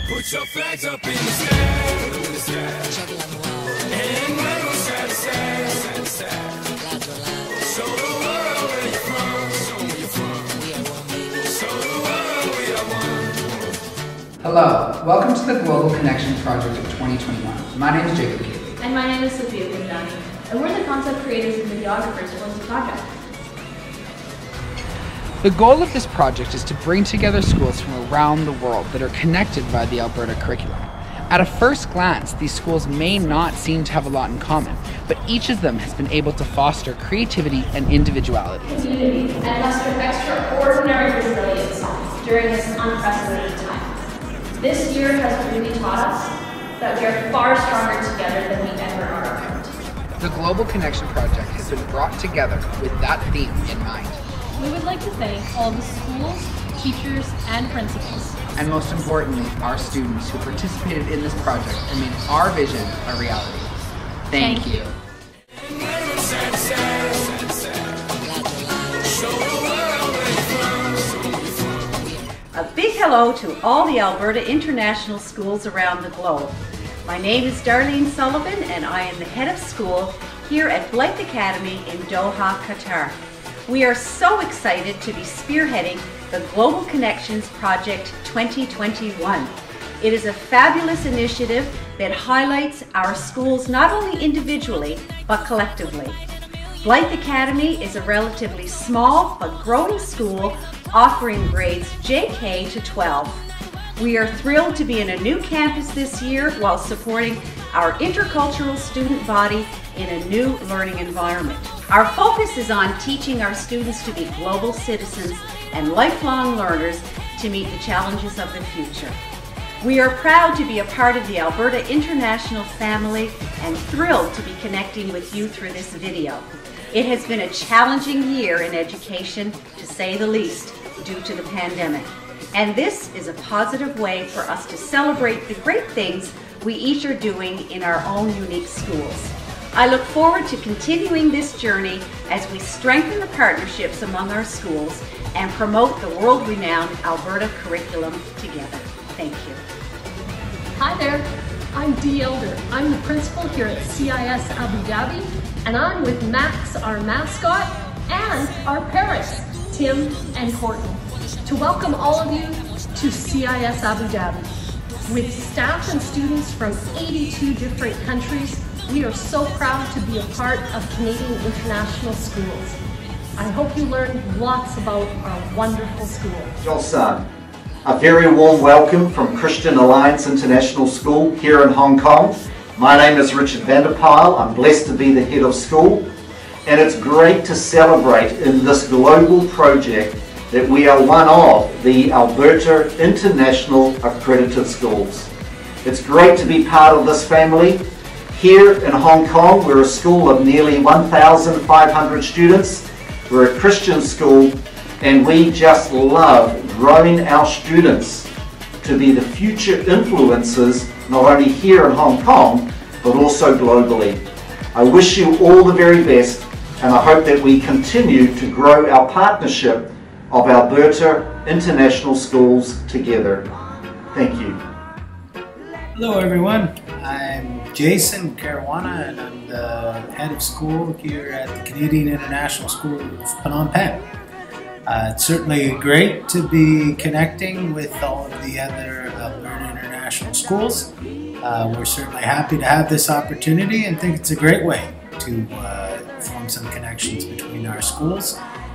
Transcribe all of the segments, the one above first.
Put your flags up in the sky, and wave side to side, side to side. Show the world where you're from, show where you're from. Show the world we are one. Hello, welcome to the Global Connection Project of 2021. My name is Jacob Keeley. And my name is Sophia Gundani, and we're the concept creators and videographers for this project. The goal of this project is to bring together schools from around the world that are connected by the Alberta curriculum. At a first glance, these schools may not seem to have a lot in common, but each of them has been able to foster creativity and individuality. Community and muster extraordinary resilience during this unprecedented time. This year has really taught us that we are far stronger together than we ever are apart. The Global Connection Project has been brought together with that theme in mind. We would like to thank all the schools, teachers, and principals. And most importantly, our students who participated in this project and made our vision a reality. Thank you. A big hello to all the Alberta International Schools around the globe. My name is Darlene Sullivan and I am the head of school here at Blythe Academy in Doha, Qatar. We are so excited to be spearheading the Global Connections Project 2021. It is a fabulous initiative that highlights our schools not only individually, but collectively. Blythe Academy is a relatively small but growing school offering grades JK to 12. We are thrilled to be in a new campus this year while supporting our intercultural student body in a new learning environment. Our focus is on teaching our students to be global citizens and lifelong learners to meet the challenges of the future. We are proud to be a part of the Alberta International family and thrilled to be connecting with you through this video. It has been a challenging year in education, to say the least, due to the pandemic. And this is a positive way for us to celebrate the great things we each are doing in our own unique schools. I look forward to continuing this journey as we strengthen the partnerships among our schools and promote the world-renowned Alberta curriculum together. Thank you. Hi there, I'm Dee Elder. I'm the principal here at CIS Abu Dhabi, and I'm with Max, our mascot, and our parents, Tim and Courtney, to welcome all of you to CIS Abu Dhabi. With staff and students from 82 different countries, we are so proud to be a part of Canadian International Schools. I hope you learned lots about our wonderful school. Josan, a very warm welcome from Christian Alliance International School here in Hong Kong. My name is Richard Vanderpyle. I'm blessed to be the head of school, and it's great to celebrate in this global project that we are one of the Alberta International Accredited Schools. It's great to be part of this family. Here in Hong Kong, we're a school of nearly 1,500 students. We're a Christian school, and we just love growing our students to be the future influencers, not only here in Hong Kong, but also globally. I wish you all the very best, and I hope that we continue to grow our partnership of Alberta International Schools together. Thank you. Hello everyone, I'm Jason Caruana and I'm the head of school here at the Canadian International School of Phnom Penh. It's certainly great to be connecting with all of the other Alberta International Schools. We're certainly happy to have this opportunity and think it's a great way to form some connections between our schools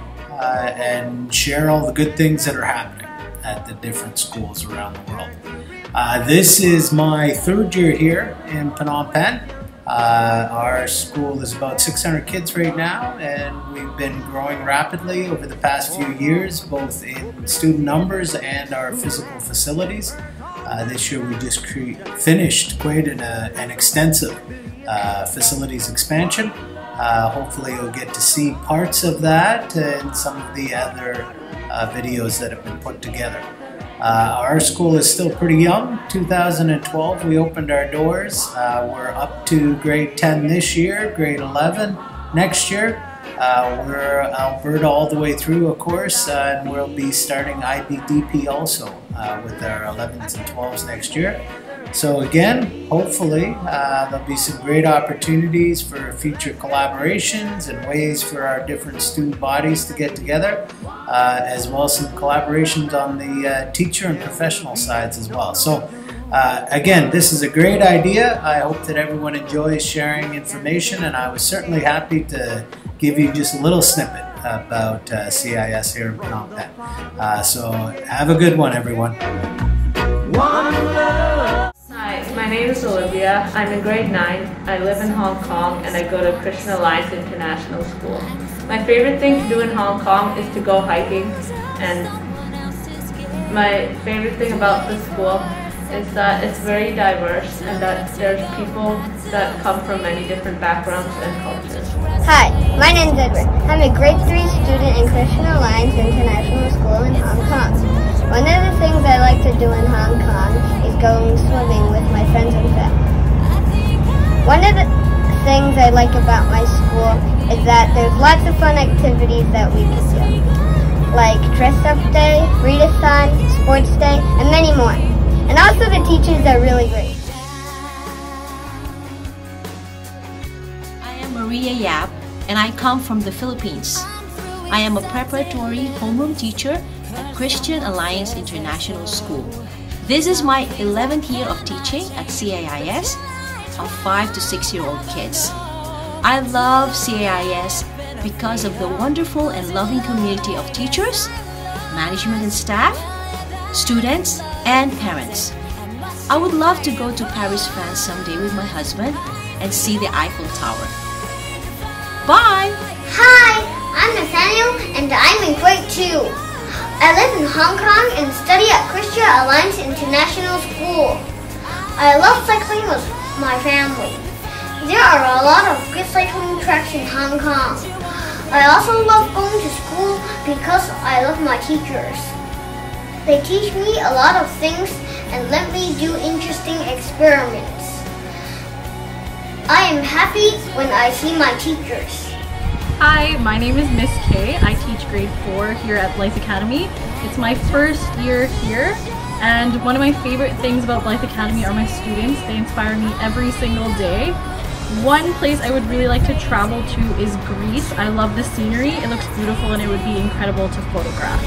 and share all the good things that are happening at the different schools around the world. This is my third year here in Phnom Penh. Our school is about 600 kids right now, and we've been growing rapidly over the past few years, both in student numbers and our physical facilities. This year we just finished quite an extensive facilities expansion. Hopefully you'll get to see parts of that in some of the other videos that have been put together. Our school is still pretty young. 2012 we opened our doors. We're up to grade 10 this year, grade 11 next year, We're Alberta all the way through, of course, and we'll be starting IBDP also with our 11th and 12s next year. So again, hopefully there'll be some great opportunities for future collaborations and ways for our different student bodies to get together, as well as some collaborations on the teacher and professional sides as well. So again, this is a great idea. I hope that everyone enjoys sharing information, and I was certainly happy to give you just a little snippet about CIS here in Phnom Penh. So have a good one, everyone. Hi, my name is Olivia. I'm in grade 9. I live in Hong Kong and I go to Christian Alliance International School. My favorite thing to do in Hong Kong is to go hiking, and my favorite thing about the school is that it's very diverse and that there's people that come from many different backgrounds and cultures. Hi, my name is Edward. I'm a grade 3 student in Christian Alliance International School in Hong Kong. One of the things I like to do in Hong Kong is going swimming with my friends and family. One of the things I like about my school is that there's lots of fun activities that we can do, like dress up day, readathon, sports day, and many more. And also the teachers are really great. I am Maria Yap, and I come from the Philippines. I am a preparatory homeroom teacher at Christian Alliance International School. This is my 11th year of teaching at CAIS of 5 to 6-year-old kids. I love CAIS because of the wonderful and loving community of teachers, management and staff, students, and parents. I would love to go to Paris, France someday with my husband and see the Eiffel Tower. Bye! Hi, I'm Nathaniel and I'm in grade 2. I live in Hong Kong and study at Christian Alliance International School. I love cycling with my family. There are a lot of good cycling tracks in Hong Kong. I also love going to school because I love my teachers. They teach me a lot of things and let me do interesting experiments. I am happy when I see my teachers. Hi, my name is Miss Kay. I teach grade 4 here at Blythe Academy. It's my first year here, and one of my favorite things about Blythe Academy are my students. They inspire me every single day. One place I would really like to travel to is Greece. I love the scenery. It looks beautiful and it would be incredible to photograph.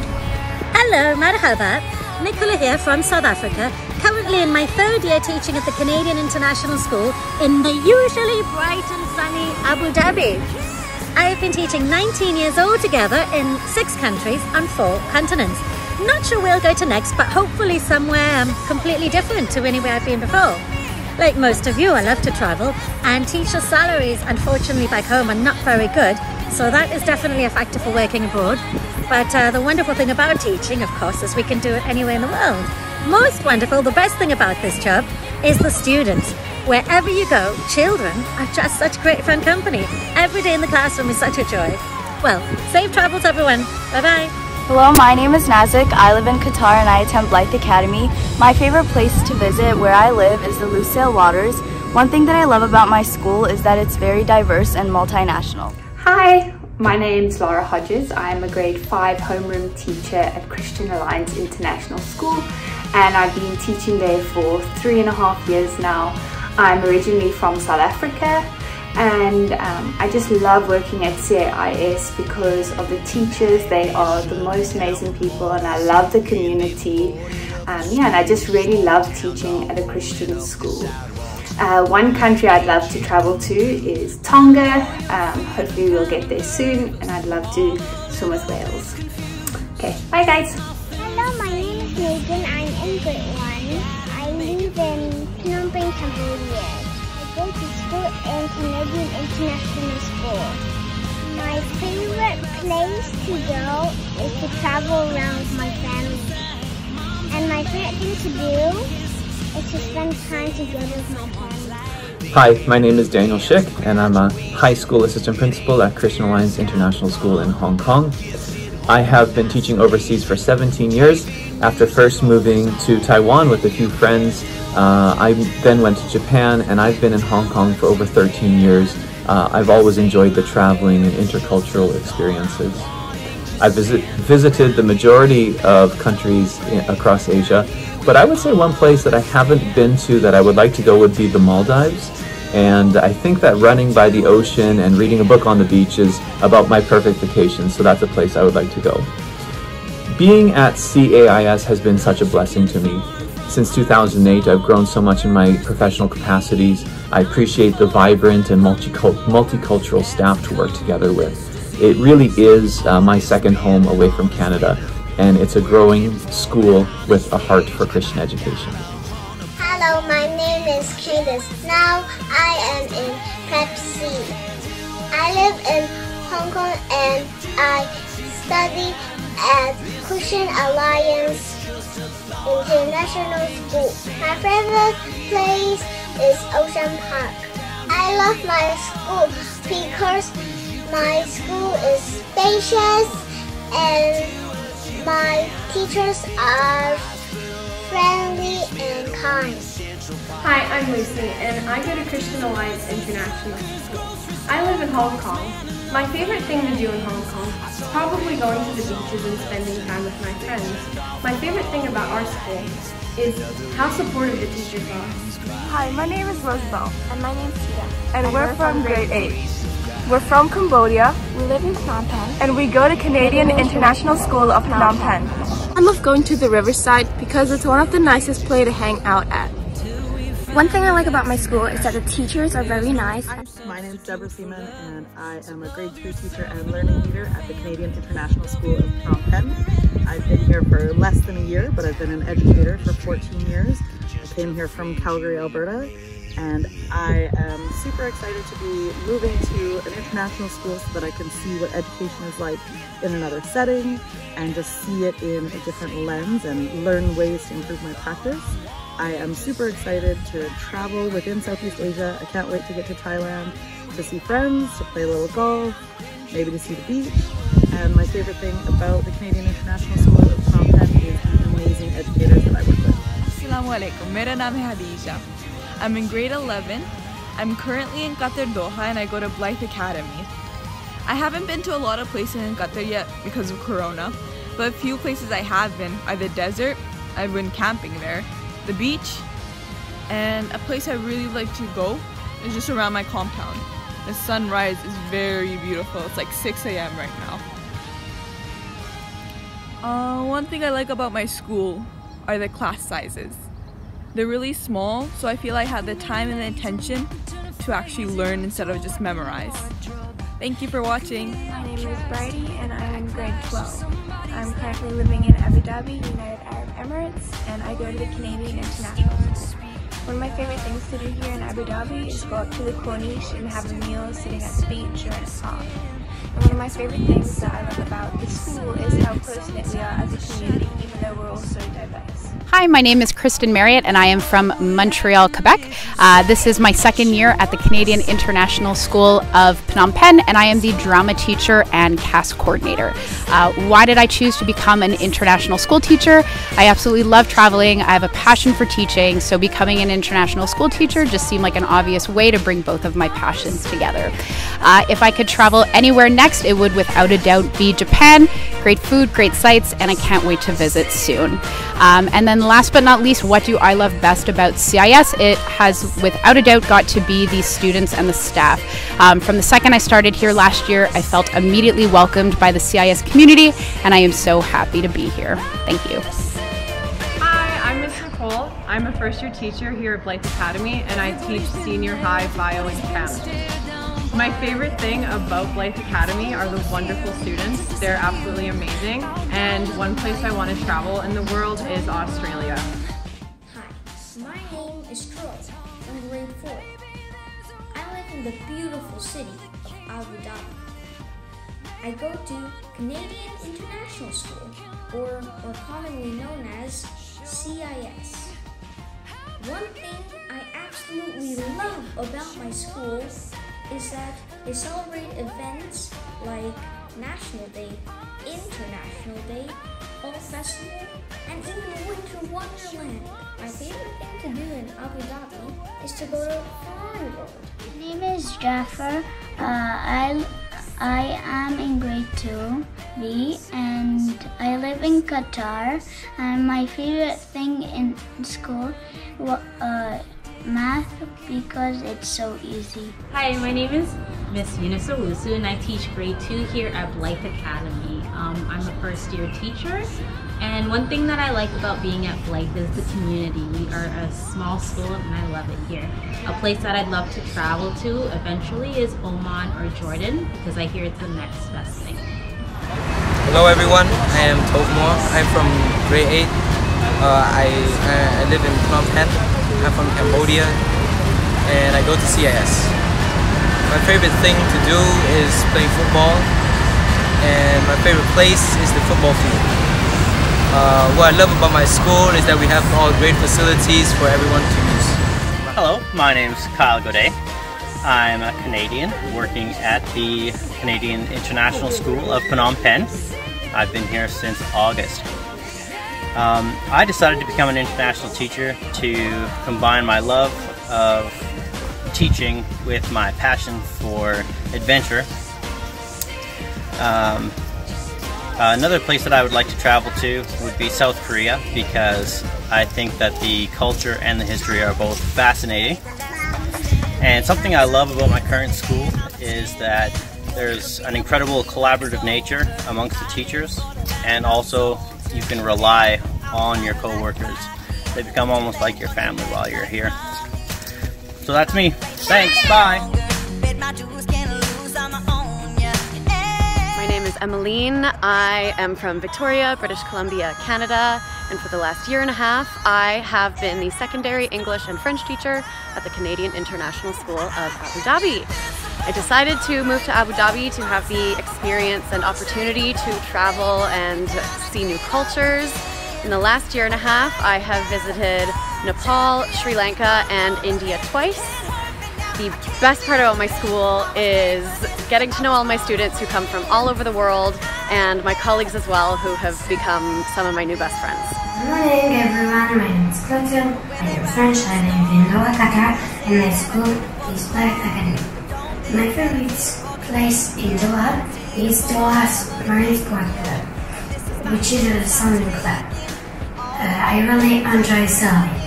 Hello, marhaba. Nicola here from South Africa, currently in my 3rd year teaching at the Canadian International School in the usually bright and sunny Abu Dhabi. I have been teaching 19 years altogether in 6 countries on 4 continents. Not sure where I'll go to next, but hopefully somewhere completely different to anywhere I've been before. Like most of you, I love to travel, and teacher salaries, unfortunately, back home are not very good, so that is definitely a factor for working abroad. But the wonderful thing about teaching, of course, is we can do it anywhere in the world. Most wonderful, the best thing about this job is the students. Wherever you go, children are just such great fun company. Every day in the classroom is such a joy. Well, safe travels everyone. Bye-bye. Hello, my name is Nazik. I live in Qatar and I attend Blythe Academy. My favorite place to visit where I live is the Lucille Waters. One thing that I love about my school is that it's very diverse and multinational. Hi, my name's Laura Hodges. I'm a grade 5 homeroom teacher at Christian Alliance International School, and I've been teaching there for 3.5 years now. I'm originally from South Africa, and I just love working at CAIS because of the teachers. They are the most amazing people, and I love the community. Yeah, and I just really love teaching at a Christian school. One country I'd love to travel to is Tonga. Hopefully we'll get there soon, and I'd love to swim with whales. Okay, bye guys. Hello, my name is Megan. I'm in grade 1. I live in Phnom Penh, Cambodia. I go to school in Canadian International School. My favorite place to go is to travel around with my family. And my favorite thing to do is to spend time together with my family. Hi, my name is Daniel Schick, and I'm a high school assistant principal at Christian Alliance International School in Hong Kong. I have been teaching overseas for 17 years. After first moving to Taiwan with a few friends, I then went to Japan, and I've been in Hong Kong for over 13 years I've always enjoyed the traveling and intercultural experiences. I've visited the majority of countries across Asia, but I would say one place that I haven't been to that I would like to go would be the Maldives. And I think that running by the ocean and reading a book on the beach is about my perfect vacation, so that's a place I would like to go. Being at CAIS has been such a blessing to me. Since 2008, I've grown so much in my professional capacities. I appreciate the vibrant and multicultural staff to work together with. It really is my second home away from Canada, and it's a growing school with a heart for Christian education. Hello, my name is Candace. Now I am in Prep C. I live in Hong Kong and I study at Christian Alliance International School. My favorite place is Ocean Park. I love my school because my school is spacious and my teachers are friendly and kind. Hi, I'm Lucy and I go to Christian Alliance International School. I live in Hong Kong. My favorite thing to do in Hong Kong is probably going to the beaches and spending time with my friends. My favorite thing about our school is how supportive the teachers are. Hi, my name is Rosabelle. And my name is Tia. And we're from grade 8. We're from Cambodia. We live in Phnom Penh. And we go to Canadian International School of Phnom Penh. I love going to the riverside because it's one of the nicest places to hang out at. One thing I like about my school is that the teachers are very nice. My name is Deborah Seaman and I am a grade 2 teacher and learning leader at the Canadian International School of Phnom Penh. I've been here for less than a year, but I've been an educator for 14 years. I came here from Calgary, Alberta, and I am super excited to be moving to an international school so that I can see what education is like in another setting and just see it in a different lens and learn ways to improve my practice. I am super excited to travel within Southeast Asia. I can't wait to get to Thailand to see friends, to play a little golf, maybe to see the beach. And my favorite thing about the Canadian International School of Phnom Penh is the amazing educators that I work with. Assalamualaikum. Mera naam hai Hadija. I'm in grade 11. I'm currently in Qatar, Doha, and I go to Blythe Academy. I haven't been to a lot of places in Qatar yet because of Corona, but a few places I have been are the desert. I've been camping there. The beach, and a place I really like to go is just around my compound. The sunrise is very beautiful. It's like 6 a.m. right now. One thing I like about my school are the class sizes. They're really small, so I feel I have the time and the attention to actually learn instead of just memorize. Thank you for watching. My name is Bridie and I'm in grade 12. I'm currently living in Abu Dhabi, United Arab Emirates, and I go to the Canadian International School. One of my favorite things to do here in Abu Dhabi is go up to the Corniche and have a meal sitting at the beach or in a park. And one of my favorite things that I love about the school is how close-knit we are as a community, even though we're all so diverse. Hi, my name is Kristen Marriott and I am from Montreal, Quebec. This is my second year at the Canadian International School of Phnom Penh and I am the drama teacher and cast coordinator. Why did I choose to become an international school teacher? I absolutely love traveling. I have a passion for teaching, so becoming an international school teacher just seemed like an obvious way to bring both of my passions together. If I could travel anywhere next, it would without a doubt be Japan. Great food, great sights, and I can't wait to visit soon. And then last but not least, what do I love best about CIS? It has without a doubt got to be the students and the staff. From the second I started here last year, I felt immediately welcomed by the CIS community, and I am so happy to be here. Thank you. Hi, I'm Miss Nicole. I'm a first-year teacher here at Blythe Academy, and I teach senior high bio and chem. My favorite thing about Blythe Academy are the wonderful students. They're absolutely amazing, and one place I want to travel in the world is Australia. Hi, my name is Troy. I'm grade 4. I live in the beautiful city of Abu Dhabi. I go to Canadian International School, or commonly known as CIS. One thing I absolutely love about my school is that they celebrate events like National Day, International Day, Fall Festival, and even Winter Wonderland. My favorite thing to do in Abu Dhabi is to go to Foreign World. My name is Jaffer. I am in grade 2B and I live in Qatar, and my favorite thing in school math because it's so easy. Hi, my name is Miss Eunice Owusu and I teach grade 2 here at Blythe Academy. I'm a first year teacher, and one thing that I like about being at Blythe is the community. We are a small school and I love it here. A place that I'd love to travel to eventually is Oman or Jordan because I hear it's the next best thing. Hello everyone, I am Tokmore. I'm from grade 8. I live in Phnom Penh. I'm from Cambodia and I go to CIS. My favorite thing to do is play football, and my favorite place is the football field. What I love about my school is that we have all great facilities for everyone to use. Hello, my name is Kyle Godet. I'm a Canadian working at the Canadian International School of Phnom Penh. I've been here since August. I decided to become an international teacher to combine my love of teaching with my passion for adventure. Another place that I would like to travel to would be South Korea because I think that the culture and the history are both fascinating. And something I love about my current school is that there's an incredible collaborative nature amongst the teachers, and also you can rely on your co-workers. They become almost like your family while you're here. So that's me. Thanks, bye! My name is Emmeline. I am from Victoria, British Columbia, Canada, and for the last year and a half I have been the secondary English and French teacher at the Canadian International School of Abu Dhabi. I decided to move to Abu Dhabi to have the experience and opportunity to travel and see new cultures. In the last year and a half I have visited Nepal, Sri Lanka, and India twice. The best part about my school is getting to know all my students who come from all over the world, and my colleagues as well, who have become some of my new best friends. Good morning everyone, my name is Clotilde, I am French, I live in Doha, Qatar, and my school is Blythe Academy. My favorite place in Doha is Doha's Marine Sport Club, which is a swimming club. I really enjoy sailing.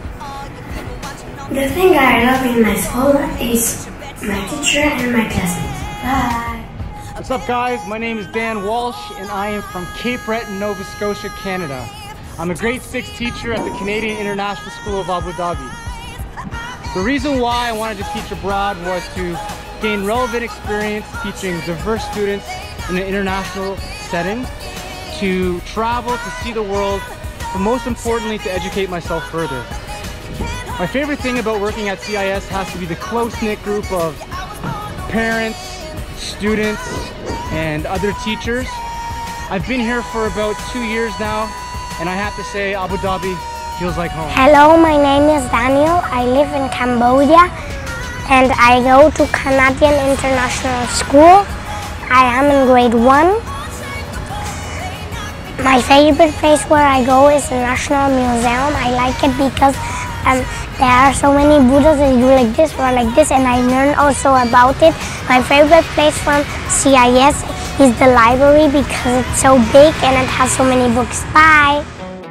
The thing I love in my school is my teacher and my classmates. Bye! What's up guys, my name is Dan Walsh and I am from Cape Breton, Nova Scotia, Canada. I'm a grade 6 teacher at the Canadian International School of Abu Dhabi. The reason why I wanted to teach abroad was to gain relevant experience teaching diverse students in an international setting, to travel, to see the world, but most importantly to educate myself further. My favorite thing about working at CIS has to be the close-knit group of parents, students, and other teachers. I've been here for about 2 years now, and I have to say Abu Dhabi feels like home. Hello, my name is Daniel. I live in Cambodia and I go to Canadian International School. I am in grade 1. My favorite place where I go is the National Museum. I like it because there are so many Buddhas that do like this or like this, and I learn also about it. My favorite place from CIS is the library because it's so big and it has so many books. Bye!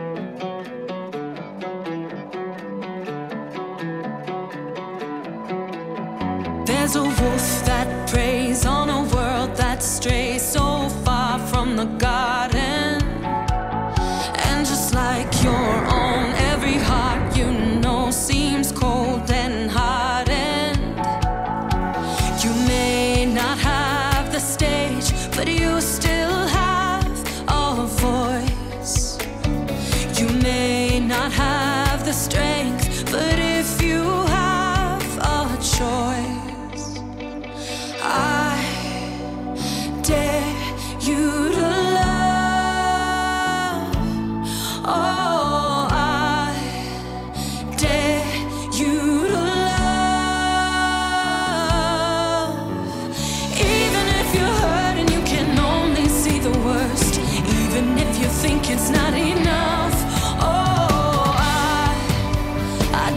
There's a wolf that preys on a world that strays so far from the garden. And just like your own, every heart you know seems cold and hardened. You may not have the stage, but you still have a voice. You may not have the strength, but if you have a choice, I dare you to love. Oh, I dare you to love. Even if you're hurt and you can only see the worst, even if you think it's not enough. Oh, I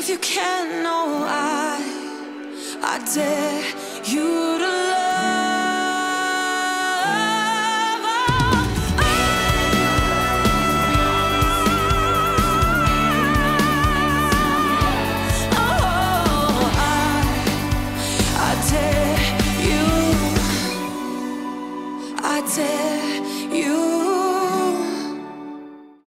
if you can know, I dare you